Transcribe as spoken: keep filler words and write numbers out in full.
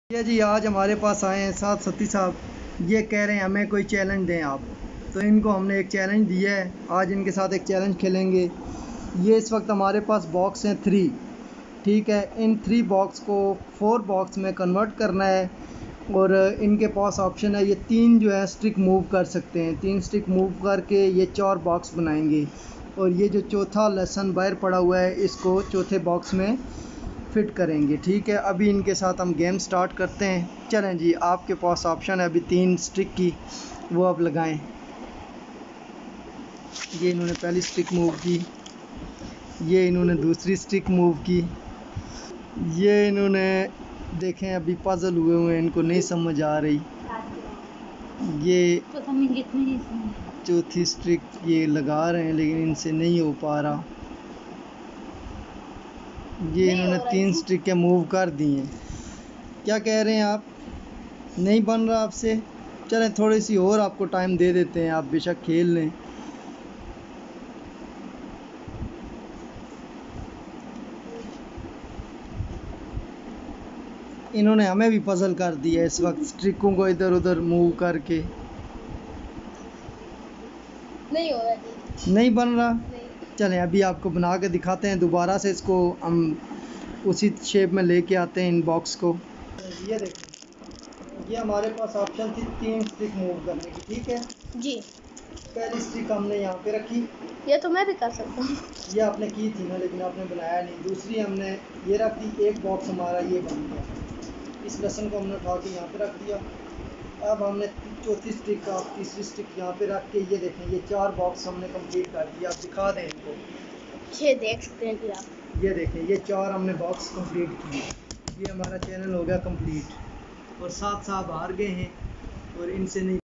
ये जी आज हमारे पास आए हैं साथ सती साहब। ये कह रहे हैं हमें कोई चैलेंज दें आप, तो इनको हमने एक चैलेंज दिया है। आज इनके साथ एक चैलेंज खेलेंगे। ये इस वक्त हमारे पास बॉक्स हैं थ्री, ठीक है। इन थ्री बॉक्स को फोर बॉक्स में कन्वर्ट करना है और इनके पास ऑप्शन है, ये तीन जो है स्टिक मूव कर सकते हैं। तीन स्टिक मूव करके ये चार बॉक्स बनाएंगे और ये जो चौथा लेसन बाहर पड़ा हुआ है इसको चौथे बॉक्स में फिट करेंगे, ठीक है। अभी इनके साथ हम गेम स्टार्ट करते हैं। चलें जी, आपके पास ऑप्शन है अभी तीन स्टिक की, वो आप लगाएं। ये इन्होंने पहली स्टिक मूव की, ये इन्होंने दूसरी स्टिक मूव की, ये इन्होंने देखें अभी पजल हुए हुए हैं, इनको नहीं समझ आ रही। ये चौथी स्टिक ये लगा रहे हैं लेकिन इनसे नहीं हो पा रहा। ये इन्होंने तीन स्टिक मूव कर दी हैं। क्या कह रहे हैं आप? नहीं बन रहा आपसे? चलें थोड़ी सी और आपको टाइम दे देते हैं, आप बेशक खेल लें। इन्होंने हमें भी पजल कर दिया इस वक्त, स्टिकों को इधर उधर मूव करके। नहीं हो रहा, नहीं बन रहा। चलें अभी आपको बना के दिखाते हैं दोबारा से। इसको हम उसी शेप में लेके आते हैं इन बॉक्स को। ये देखिए, ये हमारे पास ऑप्शन थी तीन स्टिक मूव करने की, ठीक है जी। पहली स्टिक हमने यहाँ पे रखी, ये तो मैं भी कर सकता हूँ। ये आपने की थी ना, लेकिन आपने बनाया नहीं। दूसरी हमने ये रख दी, एक बॉक्स हमारा ये बन गया। इस लसन को हमने उठा के यहाँ पे रख दिया। अब हमने चौथी स्टिक का तीसरी स्टिक यहाँ पे रख के ये देखें, ये चार बॉक्स हमने कंप्लीट कर दिया। आप दिखा दें इनको, ये देख सकते हैं कि आप, ये देखें ये चार हमने बॉक्स कंप्लीट किए। ये हमारा चैनल हो गया कंप्लीट और सात साहब हार गए हैं और इनसे नहीं